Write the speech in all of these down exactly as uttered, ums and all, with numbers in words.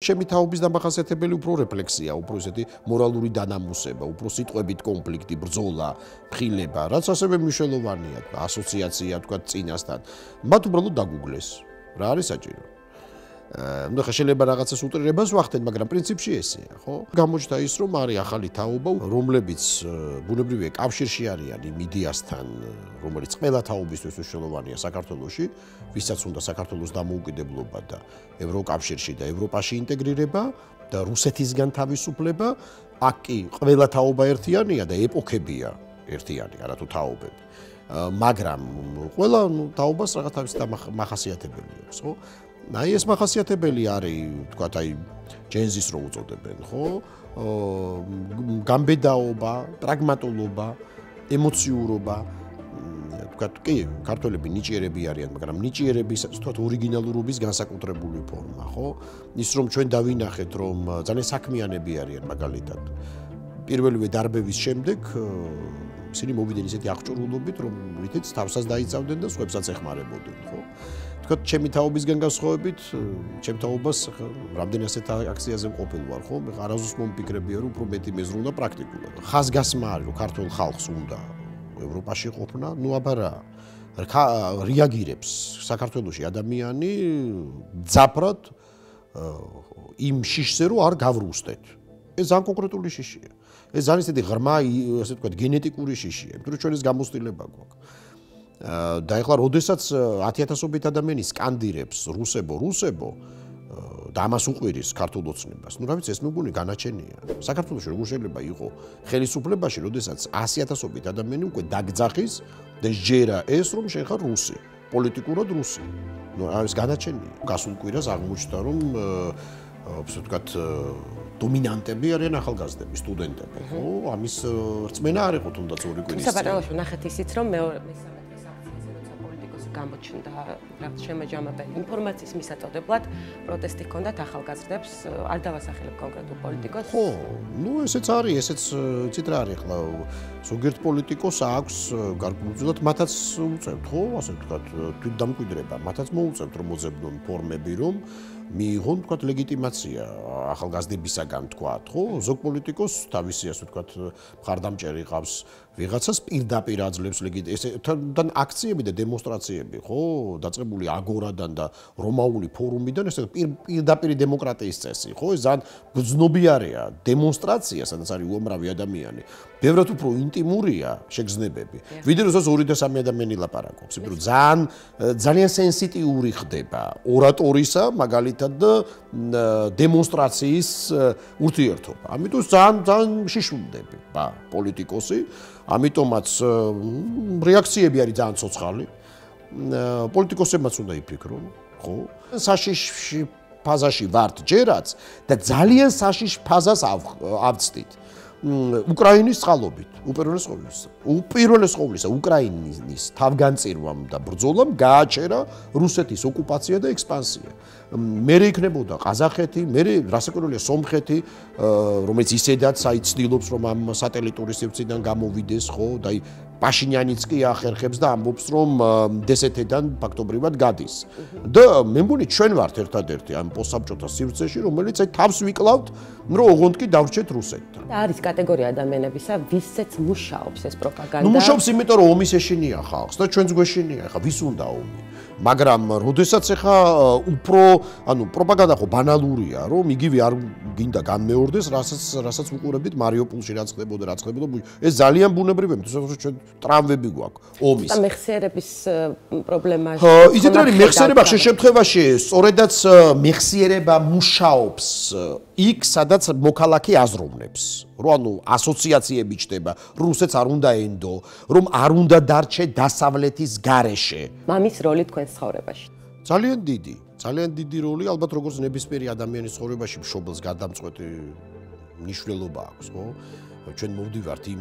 ჩემი თაობის დამახასიათებელი უფრო რეფლექსია, უფრო ესეთი მორალური დანამუსება, უფრო სიტყვებით კონფლიქტი, ბრძოლა, მხილება, რაც ასევე მნიშვნელოვანია, ასოციაცია თქვა წინასთან. მათ უბრალოდ დაგუგლეს. რა არის საჭირო? ნუ ხა შეიძლება რაღაცას უტრირებას ვახდენ, მაგრამ პრინციპში ესეა, ხო? გამოჩნდა ის, რომ არის ახალი თაობა, რომლებიც ბუნებრივია კავშირში არიან იმ იდეასთან, რომელიც ყველა თაობისთვის მნიშვნელოვანია საქართველოში, ვისაც უნდა საქართველოს დამოუკიდებლობა და ევროკავშირში და ევროპაში ინტეგრირება და რუსეთისგან თავისუფლება, აქ კი ყველა თაობა ერთიანია და ეპოქებია ერთიანი, არათუ თაობები. მაგრამ ყველა თაობას რაღაც თავისი მახასიათებელი აქვს, ხო? აი ეს მახასიათებელი არის, თქვათ, აი ჯენზის რო უწოდებენ, ხო? გამბედაობა, პრაგმატულობა, ემოციურობა, თქვათ, კი, ქართველები ნიჭიერები არიან, მაგრამ ნიჭიერების, თქვათ, ორიგინალურობის განსაკუთრებული ფორმა, ხო? ის რომ ჩვენ დავინახეთ, რომ ძალიან საქმიანები არიან მაგალითად. პირველივე დარბევის შემდეგ ისინი მოვიდნენ ისეთი აღჭურვილობით, რომ რითიც თავსაც დაიცავდნენ და სხვებსაც ეხმარებოდნენ, ხო? თქვათ, ჩემი თაობისგან განსხვავებით, ჩემ თაობას რამდენი ასეთ აქციაზე მყოფილ ვარ, ხო? მე არასდროს მომფიქრებია, რომ უფრო მეტი მეზრუნდა პრაქტიკულად. ხაზგასმა არის, რომ ქართულ ხალხს უნდა ევროპაში ყოფნა, ნუ აბა რა. რეაგირებს საქართველოში ადამიანი ძაფრად იმ შიშზე, რომ არ გავრუსტეთ. ეს ძალიან კონკრეტული შიშია. ეს ძალიან ისეთი ღრმა, ასე ვთქვათ, გენეტიკური შიშია, იმიტომ რომ ჩვენ ეს გამოცდილება გვაქვს. და ეხლა როდესაც ათიათასობით ადამიანი სკანდირებს რუსებო, რუსებო და ამას უყვირის ქართულ ოცნებას, ნუ რა ვიცი, ეს მეგონი განაჩენია. საქართველოში როგორ შეიძლება იყო ხელისუფლებაში, როდესაც ასიათასობით ადამიანი უკვე დაგძახის და ჯერა ეს, რომ შენ ხარ რუსი, პოლიტიკურად რუსი. ნუ ეს განაჩენია. გასულ კვირას აღმოჩნდა, რომ ასე ვთქვათ, დომინანტები არიან ახალგაზრდები, სტუდენტები, ხო? ამის რწმენა არ იყო თუნდაც ორი კვირის წინ. საბარალოში ვნახეთ ისიც, რომ მეორე მესამე გამოჩნდა რაღაც შემაჯამებელი ინფორმაციის მისაწოდებლად პროტესტი ჰქონდათ ახალგაზრდებს, არ დავასახელებ კონკრეტულ პოლიტიკოსს. ხო, ნუ ესეც არის, ესეც ცით რა არის ახლა ზოგიერთ პოლიტიკოსს აქვს გარკვეულწილად მათაც უწევთ, ხო, ასე ვთქვათ, თვითდამკვიდრება, მათაც მოუწევთ რომ მოძებნონ ფორმები, რომ მიიღონ, თქვათ, ლეგიტიმაცია ახალგაზრდებისაგან, თქვათ, ხო? ზოგ პოლიტიკოსს თავისი, ასე ვთქვათ, მხარდამჭერი ყავს, ვიღაცას პირდაპირ აძლევს ლეგიტიმაციას, აქციები და დემონსტრაციები, ხო, დაწყებული აგორადან და რომაული ფორუმიდან, ესე პირდაპირ დემოკრატიის წესი, ხო, ეს ძალიან გრძნობიარეა დემონსტრაცია, სადაც არის უამრავი ადამიანი. ბევრად უფრო ინტიმურია შეგრძნებები, ვიდრე როდესაც ორი და სამი ადამიანი ლაპარაკობს, იმიტომ რომ ძალიან ძალიან სენსიტიური ხდება ორატორისა, მაგალითად და დემონსტრაციის ურთიერთობა. ამიტომ ძალიან ძალიან შიშულდები, ბა, პოლიტიკოსი, ამიტომაც რეაქციები არის ძალიან ცოცხალი. პოლიტიკოსებმაც უნდა იფიქრონ, ხო? საშიში ფაზაში ვართ ჯერაც და ძალიან საშიშ ფაზას ავწდით. უკრაინის წყალობით, უპირველეს ყოვლისა, უპირველეს ყოვლისა, უკრაინის თავგანწირვამ და ბრძოლამ გააჩერა რუსეთის ოკუპაცია და ექსპანსია. მერე იქნებოდა ყაზახეთი, მერე რასაკვირველია სომხეთი, რომელიც ისედაც აი ცდილობს რომ ამ სატელიტური სივრციდან გამოვიდეს, ხო, და აი პაშინიანიც კი ახერხებს და ამბობს რომ დსთ-დან ფაქტობრივად გადის. და მე მგონი ჩვენ ვართ ერთადერთი ამ პოსტსაბჭოთა სივრცეში, რომელიც აი თავს ვიკლავთ, რომ ოღონდ კი დავრჩეთ რუსეთთან. და არის კატეგორია ადამიანებისა, ვისაც მუშაობს ეს პროპაგანდა. ნუ მუშაობს იმიტომ რომ ომის ეშინია ხალხს და ჩვენც გვეშინია, ხა ვის უნდა ომი? მაგრამ როდესაც ახლა უფრო, ანუ პროპაგანდა ხო ბანალურია, რომ იგივე არ გინდა განმეორდეს, რასაც რასაც უყურებდით მარიუპოლში რაც ხდებოდა, რაც ხდებოდა, ეს ძალიან ბუნებრივია, თუმცა ჩვენ ტრავმები გვაქვს ომის. და მეხსიერების პრობლემაში. ისეთ არის მეხსიერება ხშირ შემთხვევაში, სწორედაც მეხსიერება მუშაობს იქ, სადაც მოქალაქე აზროვნებს. რომ ანუ ასოციაციები ჩდება, რუსეთს არ უნდა ენდო, რომ არ უნდა დარჩე დასავლეთის გარეშე. მამის როლი თქვენს ცხოვრებაში. ძალიან დიდი, ძალიან დიდი როლი, ალბათ როგორც ნებისმიერი ადამიანის ცხოვრებაში მშობელს გადამწყვეტი მნიშვნელობა აქვს, ხო? ჩვენ მოვდივართ იმ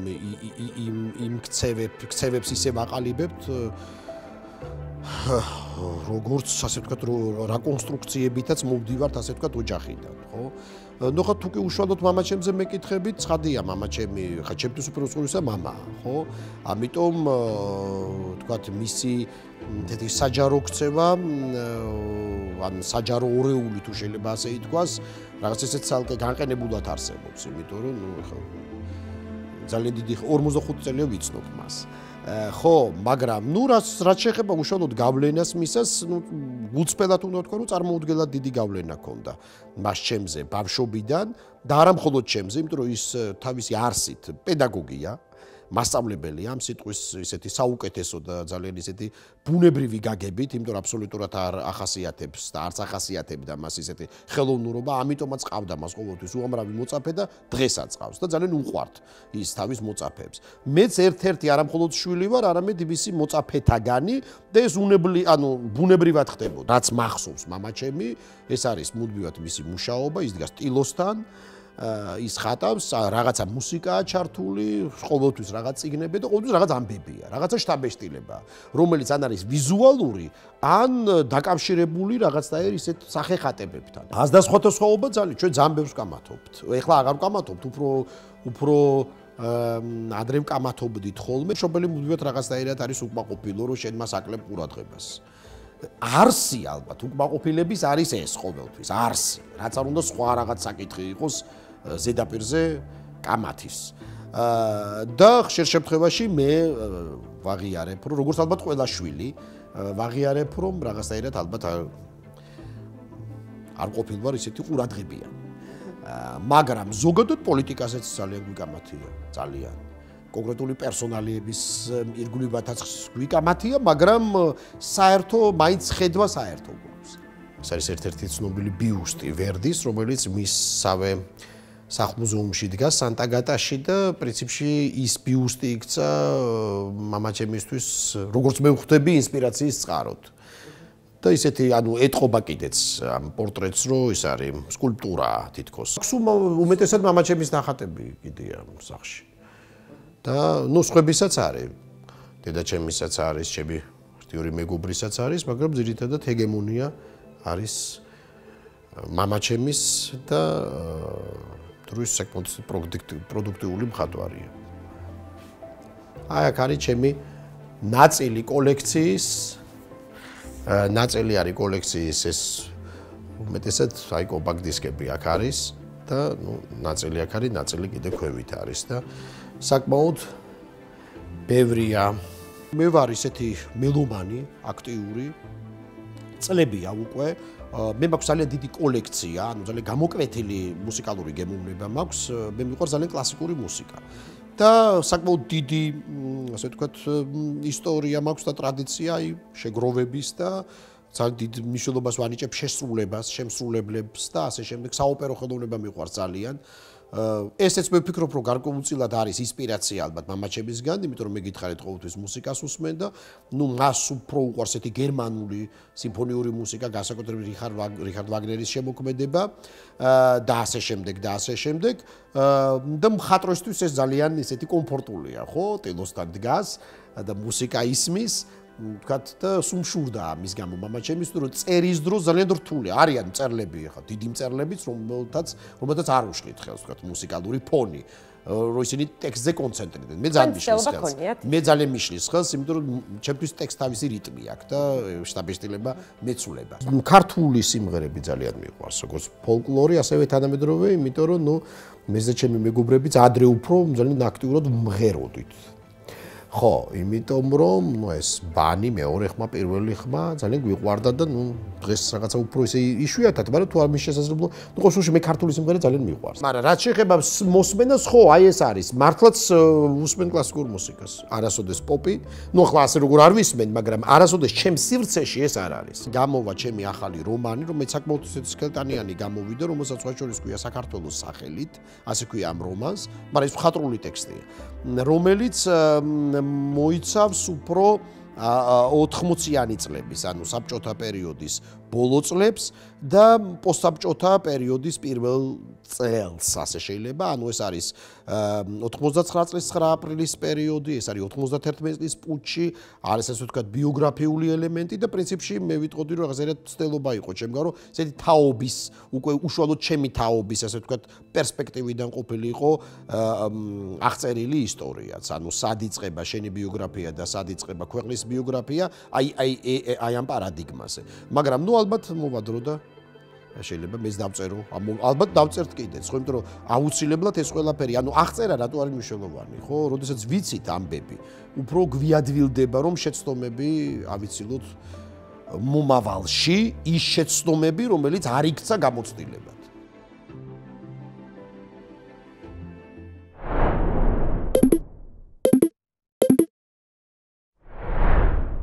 იმ იმ ქცევებს ისე ვაყალიბებთ, როგორც ასე ვთქვათ, რეკონსტრუქციებითაც მოვდივართ, ასე ვთქვათ, ოჯახიდან, ხო? ნუ ხა თუ კი უშუალოდ მამაჩემზე მეკითხებით, ცხადია, მამაჩემი, ხა ჩემთვის უპირველეს ყოვლისა მამაა, ხო? ამიტომ ვთქვათ, მისი ესეთი საჯარო ქცევა, ან საჯარო ორეული თუ შეიძლება ასე ითქვას, რაღაც ესეთ ცალკე განყენებულად არსებობს, იმიტომ რომ ნუ ხო ძალიან დიდი ორმოცდახუთი წელია ვიცნობ მას. ხო, მაგრამ ნუ რაც რაც შეეხება უშუალოდ გავლენას მისას, ნუ გულწრფელად უნდა ვთქვა, რომ წარმოუდგენლად დიდი გავლენა ჰქონდა მას ჩემზე ბავშვობიდან და არა მხოლოდ ჩემზე, იმიტომ რომ ის თავისი არსით პედაგოგია, მასწავლებელია ამ სიტყვის ისეთი საუკეთესო და ძალიან ისეთი ბუნებრივი გაგებით, იმიტომ რომ აბსოლუტურად არ ახასიათებს და არც ახასიათებდა მას ისეთი ხელოვნურობა, ამიტომაც ყავდა მას ყოველთვის უამრავი მოწაფე და დღესაც ყავს და ძალიან უყვართ ის თავის მოწაფეებს. მეც ერთ-ერთი არა მხოლოდ შვილი ვარ, არამედ მისი მოწაფეთაგანი და ეს უნებლი, ანუ ბუნებრივად ხდებოდა. რაც მახსოვს მამაჩემი, ეს არის მუდმივად მისი მუშაობა, ის დგას ტილოსთან. ის ხატავს, რაღაცა მუსიკაა ჩართული, ყოველთვის რაღაც წიგნები და ყოველთვის რაღაც ამბებია, რაღაცა შთაბეჭდილება, რომელიც ან არის ვიზუალური, ან დაკავშირებული რაღაცნაირ ისეთ სახეხატებებთან. აზრდასხვათა სხვაობა ძალიან, ჩვენ ძალიან ბევრს ვკამათობთ. ეხლა აღარ ვკამათობთ, უფრო უფრო ადრე ვკამათობდით ხოლმე. მშობელი მუდმივად რაღაცნაირად არის უკმაყოფილო, რომ შენ მას აკლებ ყურადღებას. არსი ალბათ უკმაყოფილების არის ეს ყოველთვის, არსი. რაც არ უნდა სხვა რაღაც საკითხი იყოს ზედაპირზე კამათის. და ხშირ შემთხვევაში მე ვაღიარებ, რომ როგორც ალბათ ყველა შვილი, ვაღიარებ, რომ რაღაცნაირად ალბათ არ ყოფილვარ ისეთი ყურადღებიან. მაგრამ ზოგადად პოლიტიკასაც ძალიან გვიკამათია, ძალიან. კონკრეტული პერსონალიების ირგვლივათაც გვიკამათია, მაგრამ საერთო მაინც ხედვა საერთო გვაქვს. ეს არის ერთ-ერთი ცნობილი ბიუსტი ვერდის, რომელიც მისსავე სახლ-მუზეუმში დგას სანტა-გატაში და პრინციპში ის ბიუსტი იქცა მამაჩემისთვის, როგორც მე ვხვდები, ინსპირაციის წყაროდ. და ისეთი, ანუ ეტყობა კიდეც ამ პორტრეტს, რომ ის არის სკულპტურა თითქოს. უმეტესად მამაჩემის ნახატები კიდეა სახლში. და ნუ სხვებისაც არის. დედაჩემისაც არის, ჩემი აქტიური მეგობრისაც არის, მაგრამ ძირითადად ჰეგემონია არის მამაჩემის და დროის საკმაოდ პროდუქტიული მხატვარია. აი აქ არის ჩემი ნაწილი კოლექციის, ნაწილი არის კოლექციის ეს უმეტესად აი კომპაქტ დისკები აქ არის და ნუ ნაწილი აქ არის, ნაწილი კიდე ქვევით არის და საკმაოდ ბევრია. მე ვარ ისეთი მელომანი, აქტიური, წლებია უკვე. მე მაქვს ძალიან დიდი კოლექცია, ანუ ძალიან გამოკვეთილი მუსიკალური გემოვნება მაქვს. მე მიყვარს ძალიან კლასიკური მუსიკა. და საკმაოდ დიდი, ასე ვთქვათ, ისტორია მაქვს და ტრადიცია აი შეგროვების და ძალიან დიდ მნიშვნელობას ვანიჭებ შესრულებას, შემსრულებლებს და ასე შემდეგ. საოპერო ხელოვნება მიყვარს ძალიან. ესეც მე ვფიქრობ, რომ გარკვეულწილად არის ინსპირაცია ალბათ მამაჩემისგან, იმიტომ რომ მე გითხარით ყოველთვის მუსიკას უსმენ და ნუ მას უფრო უყვარს ესეთი გერმანული სიმფონიური მუსიკა, განსაკუთრებით რიხარდ ვაგნერის შემოქმედება და ასე შემდეგ და ასე შემდეგ. და მხატვრისთვის ეს ძალიან ისეთი კომფორტულია, ხო? ტილოსთან დგას და მუსიკა ისმის. ვთქვათ და სუმშურდა ამის გამო მამაჩემის, რომ წერის დროს ძალიან რთულია. არიან მწერლები ახლა, დიდი მწერლებიც, რომელთაც რომელთაც არ უშლით ხელს, ვთქვათ, მუსიკალური ფონი, რომ ისინი ტექსტზე კონცენტრირდნენ. მე ძალიან მიშლის ხელს. მე ძალიან მიშლის ხელს, იმიტომ რომ ჩემთვის ტექსტ თავისი რიტმი აქვს და შთაბეჭდილება მეცულება. ქართული სიმღერები ძალიან მიყვარს, როგორც ფოლკლორი, ასევე თანამედროვე, იმიტომ რომ ნუ მეზე ჩემი მეგობრებიც ადრე უფრო ძალიან აქტიურად მღეროდით. ხო, იმიტომ რომ ნუ ეს ბანი მეორე ხმა, პირველი ხმა ძალიან გვიყვარდა და ნუ დღეს რაღაცა უფრო ისე იშვიათად, მაგრამ თუ არ მის შესაძლებლო, ნუ ყოველთვის მე ქართული სიმღერა ძალიან მიყვარს. მაგრამ რაც შეეხება მოსმენას, ხო, აი ეს არის. მართლაც უსმენ კლასიკურ მუსიკას. არასოდეს პოპი, ნუ ახლა ასე როგორ არ ვისმენ, მაგრამ არასოდეს ჩემს სივრცეში ეს არ არის. გამოვა ჩემი ახალი რომანი, რომელიც საკმაოდ ისეთი სქელტანიანი გამოვიდა, რომელსაც სხვა შორის ქვია საქართველოს სახელით, ასე ქვია ამ რომანს, მაგრამ ეს მხატვრული ტექსტია, რომელიც მოიცავს უფრო ოთხმოციანი წლების, ანუ საბჭოთა პერიოდის ბოლო წლებს და პოსტსაბჭოთა პერიოდის პირველ წელს, ასე შეიძლება, ანუ ეს არის ოთხმოცდაცხრა წლის ცხრა აპრილის პერიოდი, ეს არის ოცდაათერთმეტი წლის პუტჩი, არის ასე ვთქვათ ბიოგრაფიული ელემენტი და პრინციპში მე ვიტყოდი რომ რაღაცა ცდელობა იყო ჩემგან, რომ ესეთი თაობის, უკვე უშუალოდ ჩემი თაობის, ასე ვთქვათ, პერსპექტივიდან ყოფილი იყო აღწერილი ისტორიაც, ანუ სად იწყება შენი ბიოგრაფია და სად იწყება ქვეყნის ბიოგრაფია, აი აი აი ამ პარადიგმაზე. მაგრამ ნუ ალბათ მოვადრო და შეიძლება მეც დავწერო, ალბათ დავწერთ კიდეც, ხო, იმიტომ რომ აუცილებლად ეს ყველაფერი, ანუ აღწერა რატო არის მნიშვნელოვანი, ხო? როდესაც ვიცით ამბები, უფრო გვიადვილდება, რომ შეცდომები ავიცილოთ მომავალში, ის შეცდომები, რომელიც არ იქცა გამოცდილებად.